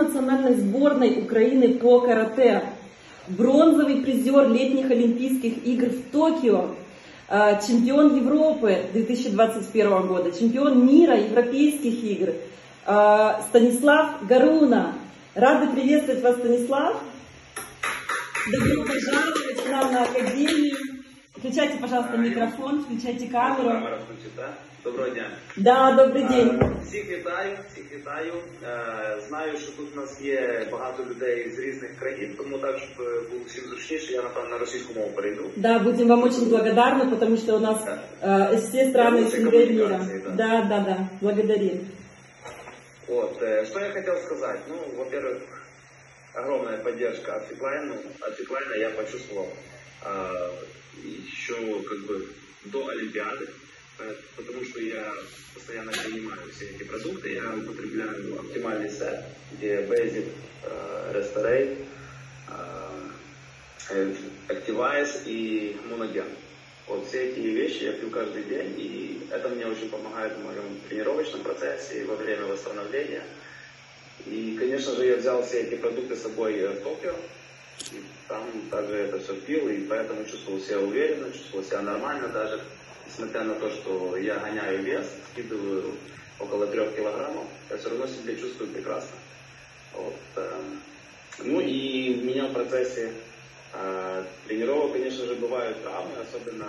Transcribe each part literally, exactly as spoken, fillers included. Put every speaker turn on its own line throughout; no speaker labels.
национальной сборной Украины по карате, бронзовый призер летних Олимпийских игр в Токио, чемпион Европы две тысячи двадцать первого года, чемпион мира Европейских игр, Станислав Гаруна. Рады приветствовать вас, Станислав. Добро пожаловать к нам на Академию. Включайте, пожалуйста, микрофон, включайте камеру.
Камера включить, да? Доброго дня.
Да, добрий день.
Всіх вітаю, всіх вітаю. Знаю, що тут у нас є багато людей з різних країн, тому так, щоб було всім зручніше, я, напевно, на російську мову перейду.
Да, будем вам очень благодарны, потому что у нас э, все страны СНГ мира. Да. да, да, да, благодарим.
Вот, что я хотел сказать. Ну, во-первых, огромная поддержка от Светланы. От Светланы я почувствовал еще как бы до Олимпиады, потому что я постоянно принимаю все эти продукты. Я употребляю оптимальный сет, где Basic, Restorate, Activize и Monogen. Вот все эти вещи я пью каждый день, и это мне очень помогает в моем тренировочном процессе и во время восстановления. И, конечно же, я взял все эти продукты с собой в Токио, и там также это все пил, и поэтому чувствовал себя уверенно, чувствовал себя нормально даже, несмотря на то, что я гоняю вес, скидываю около трех килограммов, я все равно себя чувствую прекрасно. Вот. Ну и у меня в процессе э, тренировок, конечно же, бывают травмы, особенно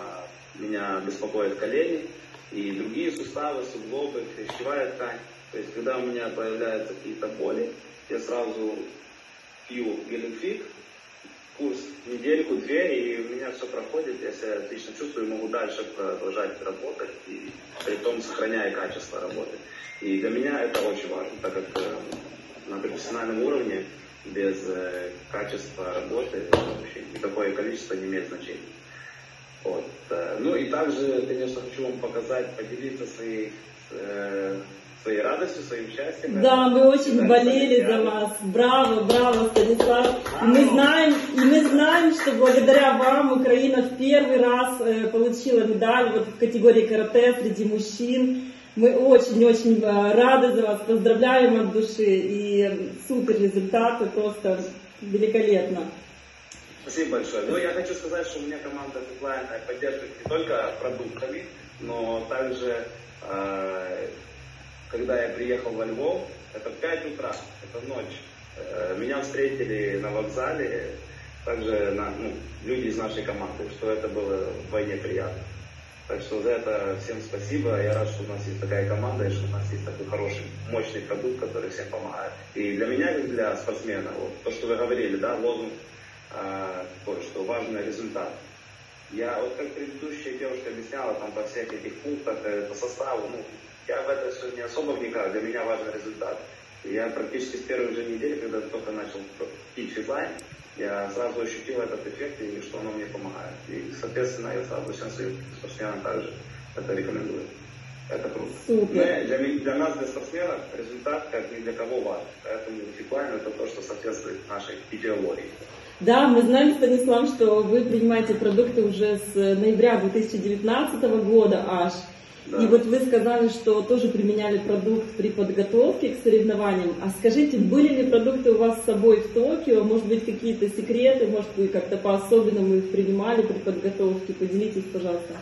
меня беспокоят колени и другие суставы, суглобы, хрящевая ткань. То есть, когда у меня появляются какие-то боли, я сразу пью геленфик, курс недельку-две, и у меня все проходит, я себя отлично чувствую, могу дальше продолжать работать, и при том сохраняя качество работы. И для меня это очень важно, так как на профессиональном уровне без качества работы вообще никакое количество не имеет значения. Вот. Ну и также, конечно, хочу вам показать, поделиться своей, своей радостью, своим счастьем.
Да, мы очень болели за вас. Браво, браво, Станислав. И мы знаем, и мы знаем, что благодаря вам Украина в первый раз получила медаль вот в категории карате среди мужчин. Мы очень-очень рады за вас, поздравляем от души, и супер результаты, просто великолепно.
Спасибо большое. Ну, я хочу сказать, что у меня команда Светланы поддерживает не только продуктами, но также, э, когда я приехал во Львов, это в пять утра, это ночь, э, меня встретили на вокзале, также на, ну, люди из нашей команды, что это было вдвойне приятно. Так что за это всем спасибо. Я рад, что у нас есть такая команда, и что у нас есть такой хороший, мощный продукт, который всем помогает. И для меня, как для спортсмена, вот, то, что вы говорили, да, лозунг, а, то, что важный результат. Я, вот как предыдущая девушка объясняла, там по всех этих пунктах, по составу, ну, я в это все не особо вникаю, для меня важен результат. И я практически с первой же недели, когда только начал пить фитлайн, я сразу ощутил этот эффект и что оно мне помогает. И, соответственно, я сразу всем своим спортсменам также это рекомендую. Это круто. Для, для, для нас, для спортсменов, результат как ни для кого важен. Поэтому фитлайн это то, что соответствует нашей идеологии.
Да, мы знаем, Станислав, что вы принимаете продукты уже с ноября две тысячи девятнадцатого года аж. Да. И вот вы сказали, что тоже применяли продукт при подготовке к соревнованиям. А скажите, были ли продукты у вас с собой в Токио? Может быть, какие-то секреты? Может, вы как-то по-особенному их принимали при подготовке? Поделитесь, пожалуйста.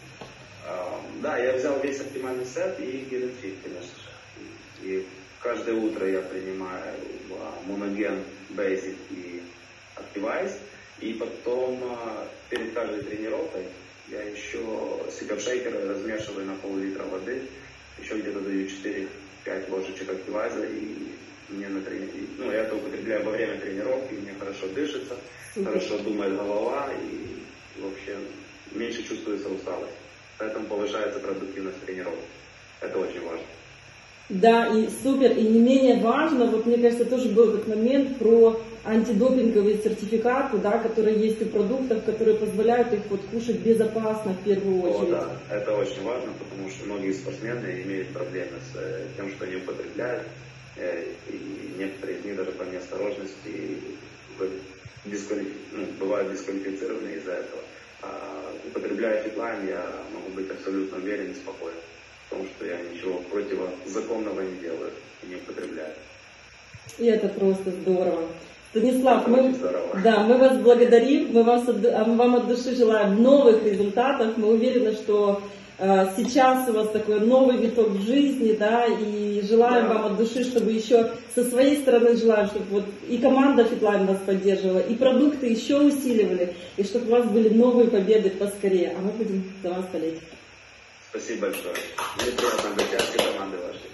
Да, я взял весь оптимальный сет и геленфик, конечно же. И каждое утро я принимаю Monogen, Basic и Activize. И потом перед каждой тренировкой я еще себе в шейкеры размешиваю на пол-литра воды, еще где-то даю четыре-пять ложечек Activize, и мне на трени... ну, я это употребляю во время тренировки, мне хорошо дышится, mm-hmm. хорошо думает голова, и вообще меньше чувствуется усталость. Поэтому повышается продуктивность тренировок. Это очень важно.
Да, и супер, и не менее важно, вот мне кажется, тоже был этот момент про антидопинговые сертификаты, да, которые есть у продуктов, которые позволяют их вот кушать безопасно в первую очередь.
О, да, это очень важно, потому что многие спортсмены имеют проблемы с тем, что они употребляют, и некоторые из них даже по неосторожности дисквалифи... ну, бывают дисквалифицированы из-за этого. А употребляя фитлайн, я могу быть абсолютно уверен и спокоен. Потому что я ничего противозаконного не делаю и не употребляю.
И это просто здорово. Станислав,
Это
мы,
очень здорово.
да, мы вас благодарим, мы вас, от- а мы вам от души желаем новых результатов. Мы уверены, что э, сейчас у вас такой новый виток в жизни, да, и желаем
Да.
вам от души, чтобы еще со своей стороны желаем, чтобы вот и команда Fitline вас поддерживала, и продукты еще усиливали, и чтобы у вас были новые победы поскорее. А мы будем за вас болеть.
Спасибо большое. Мне приятно быть частью команды вашей.